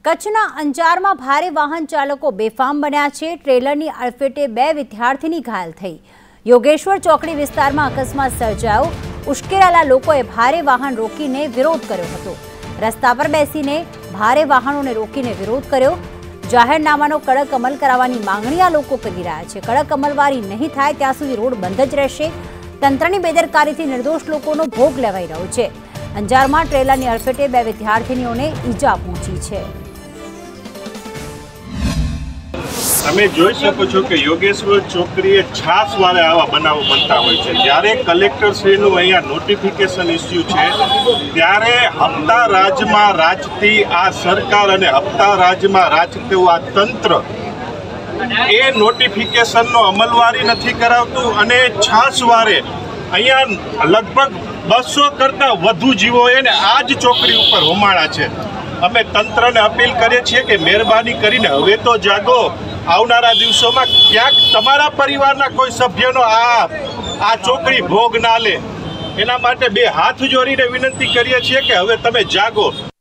કચ્છના અંજારમાં ભારે વાહન ચાલકો બેફામ બન્યા છે। ટ્રેલરની અડફેટે 2 વિદ્યાર્થીની ઘાયલ થઈ। યોગેશ્વર ચોકડી વિસ્તારમાં અકસ્માત સર્જાયો। ઉશ્કેરાયેલા લોકોએ ભારે વાહન રોકીને વિરોધ કર્યો હતો। રસ્તા પર બેસીને ભારે વાહનોને રોકીને વિરોધ કર્યો। જાહેરનામાનો કડક અમલ કરાવવાની માંગણી આ લોકો કરી રહ્યા છે। કડક અમલવારી નહીં થાય ત્યાં સુધી રોડ બંધ જ રહેશે। તંત્રની બેદરકારીથી નિર્દોષ લોકોનો ભોગ લેવાઈ રહ્યો છે। અંજારમાં ટ્રેલરની અડફેટે 2 વિદ્યાર્થીનીઓને ઈજા પહોંચી છે। તમે જોઈ શકો છો કે યોગેશ્વર ચોકડીએ છાસવારે આવા બનાવો બનતા હોય છે। જ્યારે કલેક્ટરશ્રીનું અહીંયા નોટિફિકેશન ઇસ્યુ છે ત્યારે હપ્તા રાજમાં રાજતી આ સરકાર અને હપ્તા રાજમાં રાજતું આ તંત્ર એ નોટિફિકેશનનો અમલવારી નથી કરાવતું અને છાસવારે અહીંયા લગભગ 200 કરતાં વધુ જીવોએ ને આ જ ચોકડી ઉપર હોમાળા છે। અમે તંત્રને અપીલ કરીએ છીએ કે મહેરબાની કરીને હવે તો જાગો। આવનારા દિવસોમાં ક્યાંક તમારા પરિવારના કોઈ સભ્યનો આ ચોકડી ભોગ ના લે, એના માટે 2 હાથ જોડીને વિનંતી કરીએ છીએ કે હવે તમે જાગો।